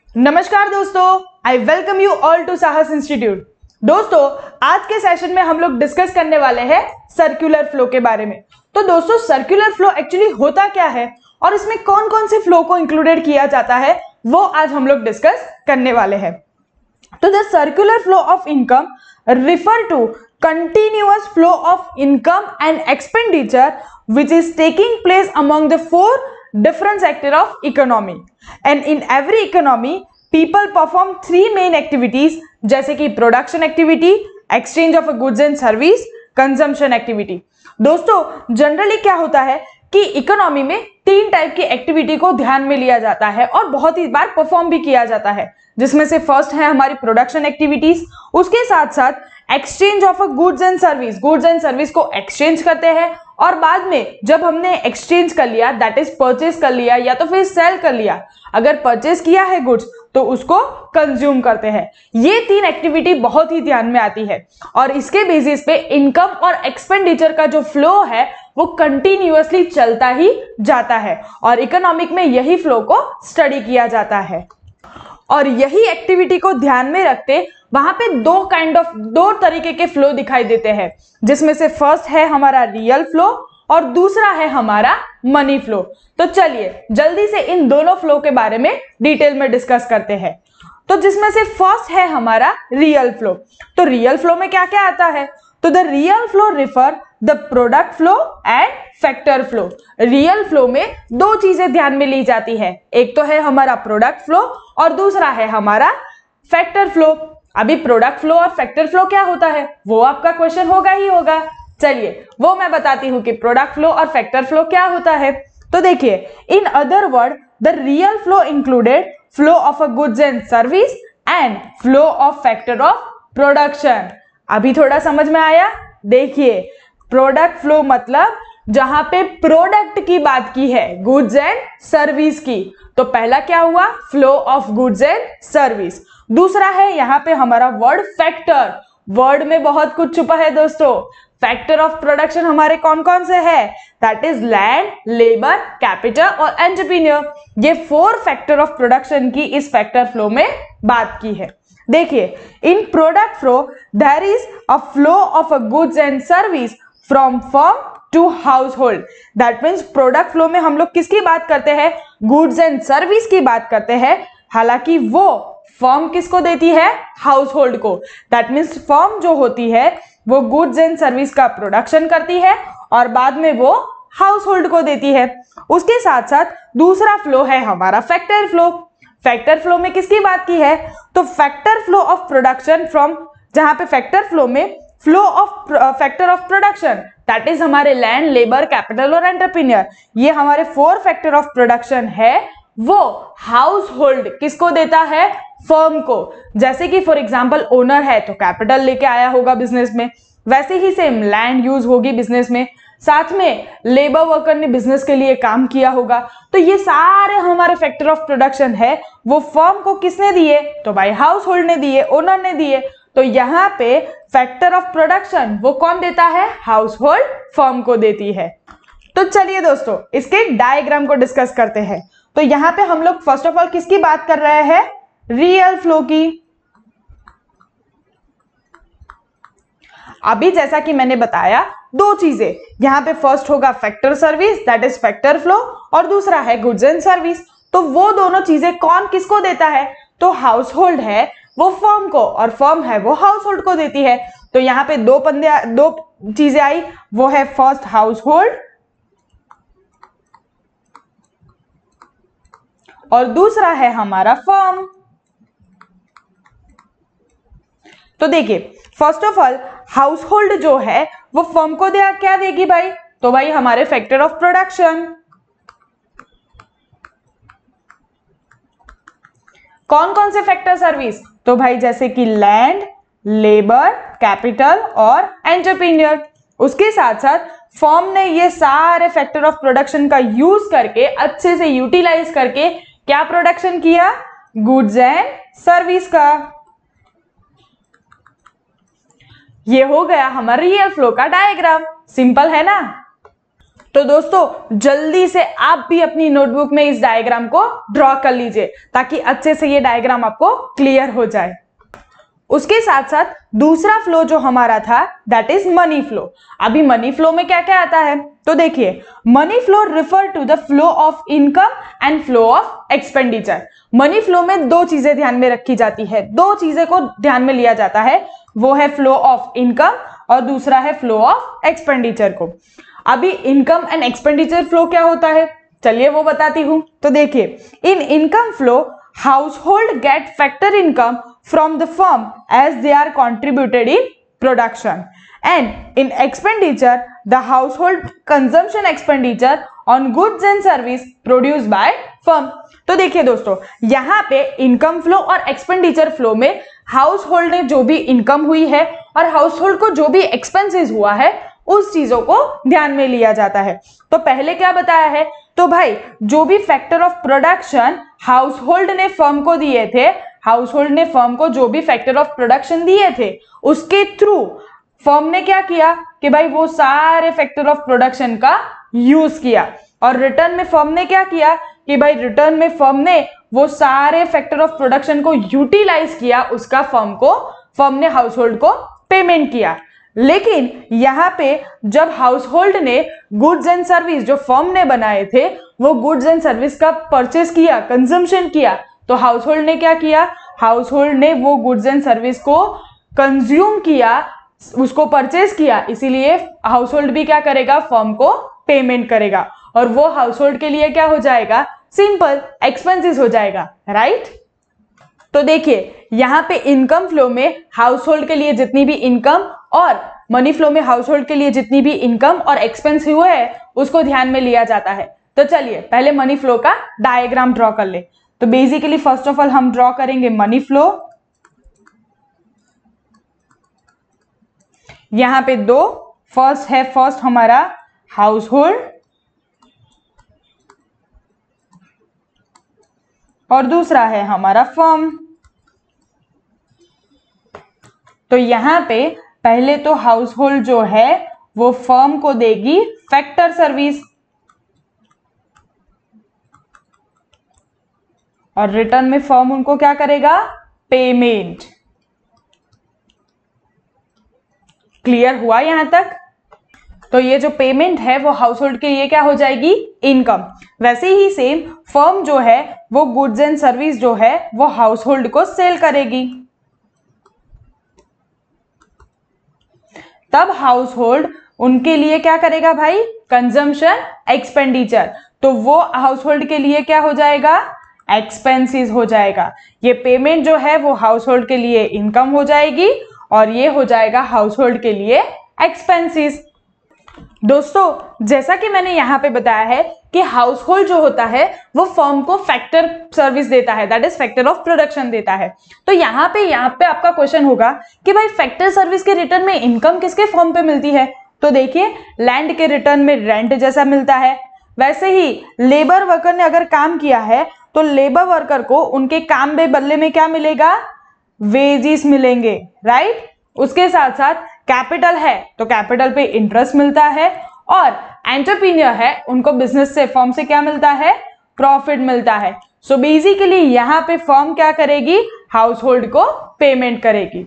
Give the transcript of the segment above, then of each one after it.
नमस्कार दोस्तों, I welcome you all to Sahas institute. दोस्तों, आज के सेशन में हम लोग डिस्कस करने वाले हैं सर्कुलर फ्लो के बारे में। तो दोस्तों, सर्कुलर फ्लो एक्चुअली होता क्या है और इसमें कौन कौन से फ्लो को इंक्लूडेड किया जाता है, वो आज हम लोग डिस्कस करने वाले हैं। तो the circular flow of income refer to continuous flow of income and expenditure which is taking place among the four different sectors of economy, and in every economy people perform three main activities जैसे कि production activity, exchange of goods and service, consumption activity. दोस्तों, generally क्या होता है कि economy में तीन type की एक्टिविटी को ध्यान में लिया जाता है और बहुत ही बार परफॉर्म भी किया जाता है, जिसमें से फर्स्ट है हमारी प्रोडक्शन एक्टिविटीज, उसके साथ साथ exchange of goods and service को एक्सचेंज करते हैं और बाद में जब हमने एक्सचेंज कर लिया, दैट इज परचेज कर लिया या तो फिर सेल कर लिया, अगर परचेज किया है गुड्स तो उसको कंज्यूम करते हैं। ये तीन एक्टिविटी बहुत ही ध्यान में आती है और इसके बेसिस पे इनकम और एक्सपेंडिचर का जो फ्लो है वो कंटिन्यूअसली चलता ही जाता है और इकोनॉमिक में यही फ्लो को स्टडी किया जाता है। और यही एक्टिविटी को ध्यान में रखते वहां पे दो तरीके के फ्लो दिखाई देते हैं, जिसमें से फर्स्ट है हमारा रियल फ्लो और दूसरा है हमारा मनी फ्लो। तो चलिए जल्दी से इन दोनों फ्लो के बारे में डिटेल में डिस्कस करते हैं। तो जिसमें से फर्स्ट है हमारा रियल फ्लो। तो रियल फ्लो में क्या क्या आता है? तो the real flow refer the product flow and factor flow. Real flow में दो चीजें ध्यान में ली जाती है, एक तो है हमारा प्रोडक्ट फ्लो और दूसरा है हमारा फैक्टर फ्लो। अभी प्रोडक्ट फ्लो और फैक्टर फ्लो क्या होता है वो आपका क्वेश्चन होगा ही होगा। चलिए वो मैं बताती हूं कि प्रोडक्ट फ्लो और फैक्टर फ्लो क्या होता है। तो देखिए, in other word the real flow included flow of a goods and service and flow of factor of production. अभी थोड़ा समझ में आया? देखिए, प्रोडक्ट फ्लो मतलब जहां पे प्रोडक्ट की बात की है, गुड्स एंड सर्विस की, तो पहला क्या हुआ? Flow of goods and service. दूसरा है यहाँ पे हमारा वर्ड फैक्टर। वर्ड में बहुत कुछ छुपा है दोस्तों। फैक्टर ऑफ प्रोडक्शन हमारे कौन कौन से है? That is land, labour, capital और एंटरप्रेन्योर। ये फोर फैक्टर ऑफ प्रोडक्शन की इस फैक्टर फ्लो में बात की है। देखिए, in product flow there is a flow of a goods and service from firm to household. That means product flow में हम लोग किसकी बात करते हैं? गुड्स एंड सर्विस की बात करते हैं। हालांकि वो फर्म किसको देती है? हाउस होल्ड को। दैट मीन्स फर्म जो होती है वो गुड्स एंड सर्विस का प्रोडक्शन करती है और बाद में वो हाउस होल्ड को देती है। उसके साथ साथ दूसरा फ्लो है हमारा फैक्टर फ्लो। फैक्टर फ्लो में किसकी बात की है? तो factor flow of production from, जहां पे फैक्टर फ्लो में flow of factor of production that is हमारे लैंड, लेबर, कैपिटल और एंटरप्रेन्योर, ये हमारे फोर फैक्टर ऑफ प्रोडक्शन है, वो हाउस होल्ड किसको देता है? फर्म को। जैसे कि फॉर एग्जांपल ओनर है तो कैपिटल लेके आया होगा बिजनेस में, वैसे ही सेम लैंड यूज होगी बिजनेस में, साथ में लेबर वर्कर ने बिजनेस के लिए काम किया होगा। तो ये सारे हमारे फैक्टर ऑफ प्रोडक्शन है, वो फर्म को किसने दिए? तो भाई हाउस होल्ड ने दिए, ओनर ने दिए। तो यहाँ पे फैक्टर ऑफ प्रोडक्शन वो कौन देता है? हाउस होल्ड फर्म को देती है। तो चलिए दोस्तों, इसके डायग्राम को डिस्कस करते हैं। तो यहाँ पे हम लोग फर्स्ट ऑफ ऑल किसकी बात कर रहे हैं? रियल फ्लो की। अभी जैसा कि मैंने बताया, दो चीजें यहां पे, फर्स्ट होगा factor service that is factor flow और दूसरा है गुड्स एंड सर्विस। तो वो दोनों चीजें कौन किसको देता है? तो हाउस होल्ड है वो फर्म को और फर्म है वो हाउस होल्ड को देती है। तो यहाँ पे दो चीजें आई, वो है फर्स्ट हाउस होल्ड और दूसरा है हमारा फर्म। तो देखिए, first of all household जो है वो फर्म को क्या देगी भाई? तो भाई हमारे फैक्टर ऑफ प्रोडक्शन। कौन कौन से फैक्टर सर्विस? तो भाई जैसे कि लैंड, लेबर, कैपिटल और एंटरप्रेन्योर। उसके साथ साथ फर्म ने ये सारे फैक्टर ऑफ प्रोडक्शन का यूज करके, अच्छे से यूटिलाइज करके क्या प्रोडक्शन किया? गुड्स एंड सर्विस का। ये हो गया हमारा रियल फ्लो का डायग्राम। सिंपल है ना? तो दोस्तों जल्दी से आप भी अपनी नोटबुक में इस डायग्राम को ड्रॉ कर लीजिए ताकि अच्छे से ये डायग्राम आपको क्लियर हो जाए। उसके साथ साथ दूसरा फ्लो जो हमारा था दैट इज मनी फ्लो। अभी मनी फ्लो में क्या क्या आता है तो देखिए, money flow refer to the flow of income and flow of expenditure. Money flow में दो चीजें ध्यान में रखी जाती है, दो चीजें को ध्यान में लिया जाता है, वो है फ्लो ऑफ इनकम और दूसरा है फ्लो ऑफ एक्सपेंडिचर को। अभी इनकम एंड एक्सपेंडिचर फ्लो क्या होता है चलिए वो बताती हूं। तो देखिए, इन income flow household get factor income from the firm as they are contributed in production, and in expenditure the household consumption expenditure on goods and service produced by firm। तो देखिए दोस्तों, यहाँ पे इनकम फ्लो और expenditure flow में household ने जो भी इनकम हुई है और हाउस होल्ड को जो भी एक्सपेंसेस हुआ है उस चीजों को ध्यान में लिया जाता है। तो पहले क्या बताया है, तो भाई जो भी factor of production household ने फर्म को दिए थे, हाउस होल्ड ने फर्म को जो भी फैक्टर ऑफ प्रोडक्शन दिए थे उसके थ्रू फर्म ने क्या किया कि भाई वो सारे फैक्टर ऑफ प्रोडक्शन का यूज किया, और रिटर्न में फर्म ने क्या किया कि भाई रिटर्न में फर्म ने वो सारे फैक्टर ऑफ प्रोडक्शन को यूटिलाइज किया, उसका फर्म ने हाउस होल्ड को पेमेंट किया। लेकिन यहाँ पे जब हाउस होल्ड ने गुड्स एंड सर्विस जो फर्म ने बनाए थे वो गुड्स एंड सर्विस का परचेस किया, कंजम्पशन किया, तो हाउस होल्ड ने क्या किया, हाउस होल्ड ने वो गुड्स एंड सर्विस को कंज्यूम किया, उसको परचेस किया, इसीलिए हाउस होल्ड भी क्या करेगा, फर्म को पेमेंट करेगा, और वो हाउस होल्ड के लिए क्या हो जाएगा, सिंपल एक्सपेंसेस हो जाएगा, राइट। तो देखिए यहाँ पे इनकम फ्लो में हाउस होल्ड के लिए जितनी भी इनकम और मनी फ्लो में हाउस होल्ड के लिए जितनी भी इनकम और एक्सपेंस हुए है उसको ध्यान में लिया जाता है। तो चलिए पहले मनी फ्लो का डायग्राम ड्रॉ कर ले। तो बेसिकली फर्स्ट ऑफ ऑल हम ड्रॉ करेंगे मनी फ्लो। यहां पे दो, फर्स्ट हमारा हाउस होल्ड और दूसरा है हमारा फर्म। तो यहां पे पहले तो हाउस होल्ड जो है वो फर्म को देगी फैक्टर सर्विस और रिटर्न में फर्म उनको क्या करेगा, पेमेंट। क्लियर हुआ यहां तक। तो ये जो पेमेंट है वो हाउस होल्ड के लिए क्या हो जाएगी, इनकम। वैसे ही सेम फर्म जो है वो गुड्स एंड सर्विस जो है वो हाउस होल्ड को सेल करेगी, तब हाउस होल्ड उनके लिए क्या करेगा भाई, कंजम्पशन एक्सपेंडिचर। तो वो हाउस होल्ड के लिए क्या हो जाएगा, एक्सपेंसेस हो जाएगा। ये पेमेंट जो है वो हाउस होल्ड के लिए इनकम हो जाएगी और ये हो जाएगा हाउस होल्ड के लिए एक्सपेंसेस। दोस्तों जैसा कि मैंने यहाँ पे बताया है कि हाउस होल्ड जो होता है वो फर्म को फैक्टर सर्विस देता है, that is factor of production देता है। तो यहाँ पे आपका क्वेश्चन होगा कि भाई फैक्टर सर्विस के रिटर्न में इनकम किसके फर्म पे मिलती है। तो देखिए लैंड के रिटर्न में रेंट जैसा मिलता है, वैसे ही लेबर वर्कर ने अगर काम किया है तो लेबर वर्कर को उनके काम के बदले में क्या मिलेगा, वेजेस मिलेंगे, राइट। उसके साथ साथ कैपिटल है तो कैपिटल पे इंटरेस्ट मिलता है, और एंटरप्रेन्योर है उनको बिजनेस से, फर्म से क्या मिलता है, प्रॉफिट मिलता है। सो बेसिकली यहाँ पे फर्म क्या करेगी, हाउस होल्ड को पेमेंट करेगी।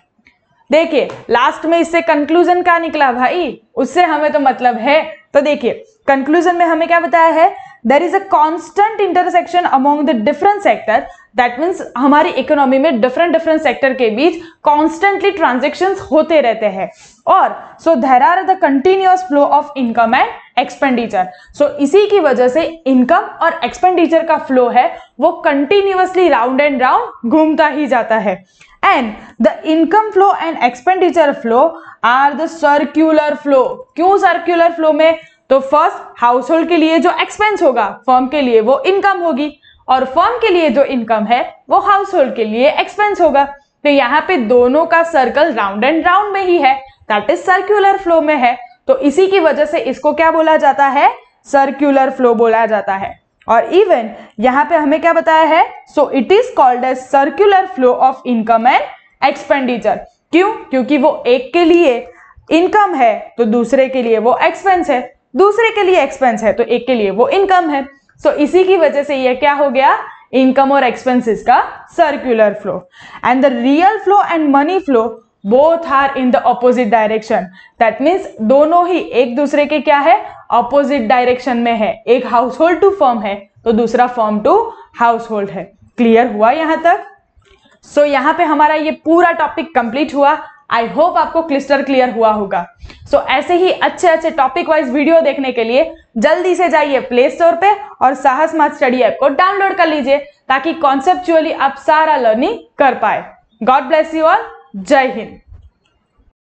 देखिए लास्ट में इससे कंक्लूजन क्या निकला भाई, उससे हमें तो मतलब है। तो देखिए कंक्लूजन में हमें क्या बताया है, there is a constant intersection among the different sector, that means हमारी इकोनॉमी में डिफरेंट सेक्टर के बीच कॉन्स्टेंटली ट्रांजेक्शन्स होते रहते हैं, और so there are the continuous flow of income and expenditure. So इसी की वजह से इनकम और एक्सपेंडिचर का फ्लो है वो कंटिन्यूअसली राउंड एंड राउंड घूमता ही जाता है। And the income flow and expenditure flow are the circular flow. क्यों सर्क्यूलर फ्लो में, तो फर्स्ट हाउस होल्ड के लिए जो एक्सपेंस होगा फर्म के लिए वो इनकम होगी, और फर्म के लिए जो इनकम है वो हाउस होल्ड के लिए एक्सपेंस होगा। तो यहाँ पे दोनों का सर्कल राउंड एंड राउंड में ही है, दैट इज सर्क्यूलर फ्लो में है। तो इसी की वजह से इसको क्या बोला जाता है, सर्क्यूलर फ्लो बोला जाता है। और इवन यहाँ पे हमें क्या बताया है, so it is called as circular flow of income and expenditure. क्यों, क्योंकि वो एक के लिए इनकम है तो दूसरे के लिए वो एक्सपेंस है, दूसरे के लिए एक्सपेंस है तो एक के लिए वो इनकम है। सो इसी की वजह से ये क्या हो गया, इनकम और एक्सपेंसेस का circular flow. And the real flow and money flow both are in the opposite direction. That means दोनों ही एक दूसरे के क्या है, ऑपोजिट डायरेक्शन में है। एक हाउस होल्ड टू फर्म है तो दूसरा फर्म टू हाउस होल्ड है। क्लियर हुआ यहां तक? सो यहाँ पे हमारा ये पूरा टॉपिक कंप्लीट हुआ। आई होप आपको क्लिस्टर क्लियर हुआ होगा। सो ऐसे ही अच्छे अच्छे टॉपिक वाइज वीडियो देखने के लिए जल्दी से जाइए प्ले स्टोर पे और साहस मैथ स्टडी ऐप को डाउनलोड कर लीजिए ताकि कॉन्सेप्चुअली आप सारा लर्निंग कर पाए। God bless you all. जय हिंद।